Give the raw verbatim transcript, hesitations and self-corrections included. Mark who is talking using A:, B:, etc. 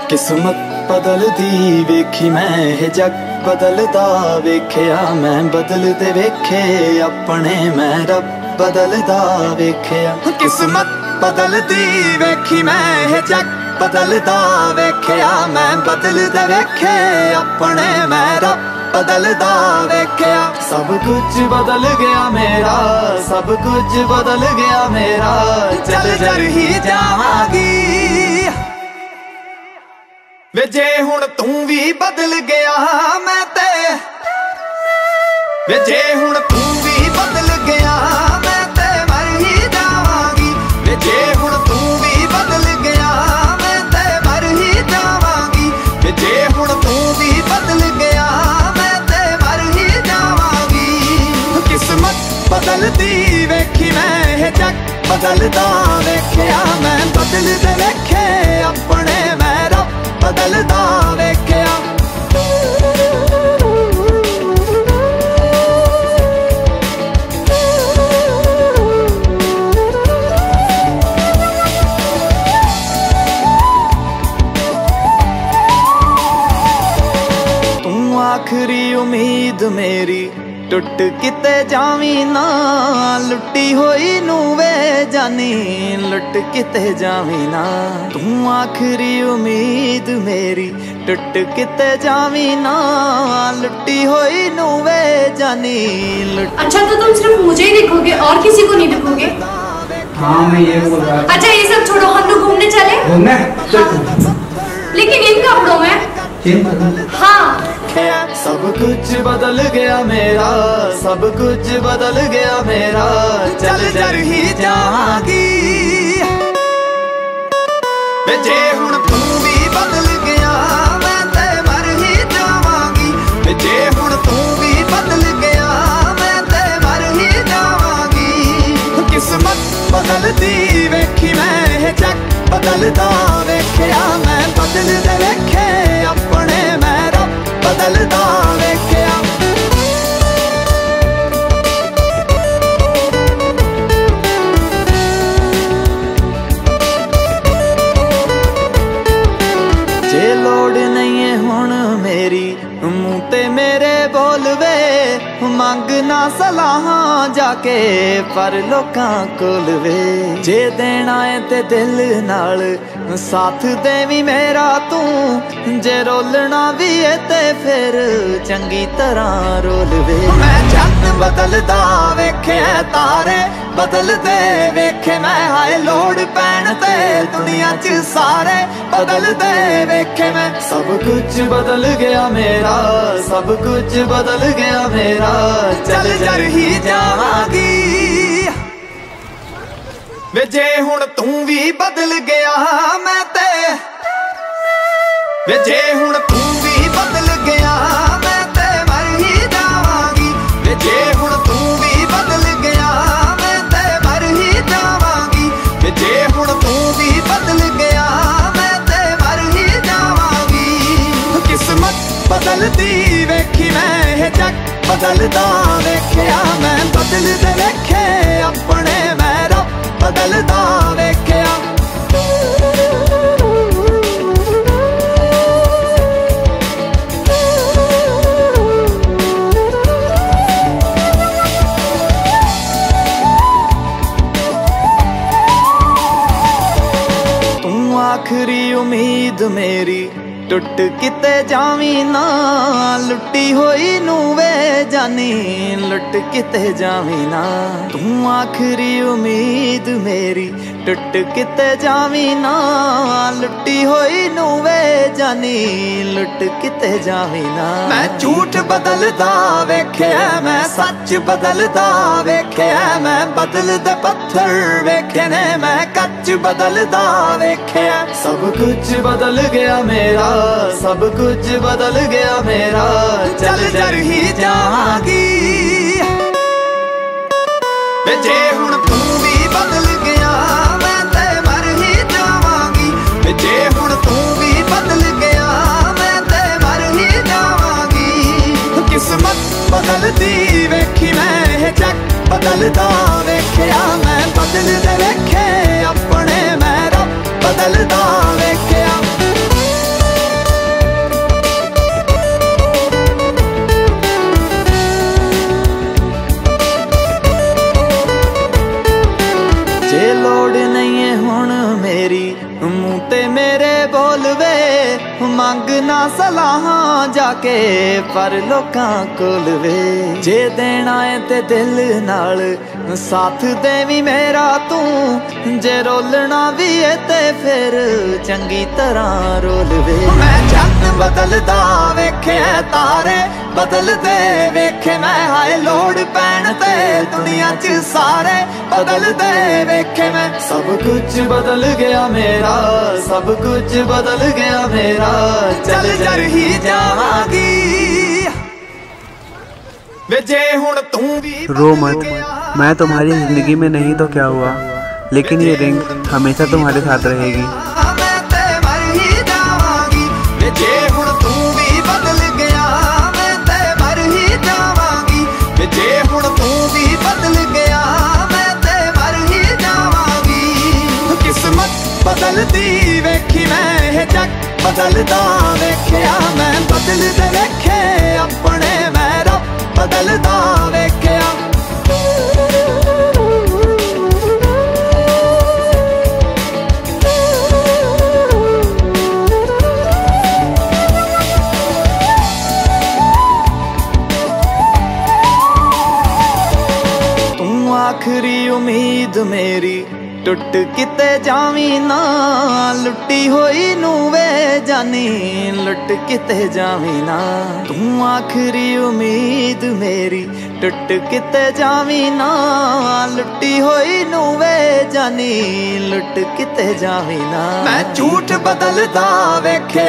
A: किस्मत बदलदी वेखी मैं हे जग बदलदा वेख्या मैं बदलदे वेखे अपने मैं रब बदलदा वेख्या। किस्मत बदलदी वेखी मैं हे जग बदलदा वेख्या मैं बदलदे वेखे अपने मैं रब बदलदा वेख्या। सब कुछ बदल गया मेरा, सब कुछ बदल गया मेरा, चल जर ही जावांगी वे जे हुण तू भी बदल गया मैं ते, वे जे हुण तू भी बदल गया मैं ते मर ही जावांगी। वे जे हुण तू भी बदल गया मैं ते मर ही जावांगी। वे जे हुण तू भी बदल गया मैं ते मर ही जावांगी। किस्मत बदलदी वेखी मैं हे जग बदलदा वेख्या मैं बदलदे वेखे अपने मैं रब बदलदा वेख्या। तू आखरी उम्मीद मेरी टुट किते जावी ना, लुटी होई नू वे जानी लुट किते जावी ना। तू आखरी उम्मीद मेरी टुट किते जावी ना, लुटी होई नू वे जानी लुट।
B: अच्छा तो तुम सिर्फ मुझे ही देखोगे और किसी को नहीं देखोगे?
C: हाँ मैं ये बोल रहा था।
B: अच्छा ये सब छोड़ो, हम लोग घूमने चले?
C: घूमने?
B: लेकिन इन कपड़ों में? हाँ।
A: सब कुछ बदल गया मेरा, सब कुछ बदल गया मेरा, चल जर ही जावांगी वे जे हुण तू भी बदल गया मैं ते मर ही जावांगी। वे जे हुण तू भी बदल गया मैं ते मर ही जावांगी। किस्मत बदलदी वेखी मैं हे जग बदलदा वेख्या मैं बदलदे वेखे अपने मैं रब बदलदा वेख्या। जे लोड़ नहीं है हुण मेरी मुंह ते मेरे बोलवे, मंग ना सलाहां जाके पर लोकां कोल वे। जे देना है ते दिल नाल साथ देवी मेरा तू, जे रोलना भी है ते फिर चंगी तरह रोल वे। मैं चंद बदलदा वेखे तारे बदलदे वेखे मैं, हाय लोड़ पैण ते दुनिया च सारे बदलदे वेखे मैं। सब कुछ बदल गया मेरा, सब कुछ बदल गया मेरा, चल जर ही जावांगी वे जे हुण तू भी बदल गया मैं ते, वे जे हुण तू भी बदल गया मैं ते मर ही जावांगी। वे जे हुण तू भी बदल गया मैं ते मर ही जावांगी। वे जे हुण तू भी बदल गया मैं ते मर ही जावांगी। किस्मत बदलदी वेखी मैं हे जग बदलदा वेख्या मैं बदलदे वेखे अपने मैं रब बदलदा वेख्या। तू आखरी उम्मीद मेरी टुट किते जावी ना, लुटी होई नू वे जानी लुट किते जावी ना। तू आखरी उम्मीद मेरी टुट किते जावी ना, लुटी होई नू वे जानी लुट किते जावी ना। मैं झूठ बदलदा वेख्या मैं सच बदलदा वेख्या मैं, बदलदे पत्थर वेखे ने मैं कच बदलदा वेख्या। सब कुछ बदल गया मेरा, सब कुछ बदल गया मेरा, चल जर ही जावांगी वे जे हुण तू भी बदल गया मैं ते मर ही जावांगी। वे जे हुण तू भी बदल गया मैं ते मर ही जावांगी। किस्मत बदलदी वेखी मैं हे जग बदलदा वेख्या मैं बदलदे वेखे अपने मैं रब बदलदा वेख्या। मेरी मूंह ते मेरे बोल वे मंग ना सलाहां जाके पर लोकां कोल वे जे देना है ते दिल नाल साथ देवी मेरा तू जे रोलना भी है ते फिर चंगी तरह रोल वे मैं जग बदलदा वेखे तारे बदलदे वेखे मैं हाय लोड़ पैण ते दुनिया च सारे बदलदे वेखे मैं सब कुछ बदल गया मेरा सब कुछ बदल गया मेरा चल जर ही जावांगी वे जे हुण तू भी
D: रो मत, मैं तुम्हारी जिंदगी में नहीं तो क्या हुआ, लेकिन ये रिंग हमेशा तुम्हारे साथ रहेगी।
A: मैं ते मर ही जावांगी वे जे हुण तू भी बदल गया मैं ते मर ही जावांगी वे जे हुण तू भी बदल गया मैं ते मर ही जावांगी किस्मत बदलदी वेखी मैं ये जग बदलदा वेख्या मैं बदलदे वेखे अपने मैं रब बदलदा वेख्या तू आखरी उम्मीद मेरी टुट किते जावी ना लुटी होई नू वे जानी लुट किते जावी ना तू आखरी उम्मीद मेरी टुट किते जावी ना लुटी होई नू वे जानी लुट किते जावी ना मैं झूठ बदलदा वेखे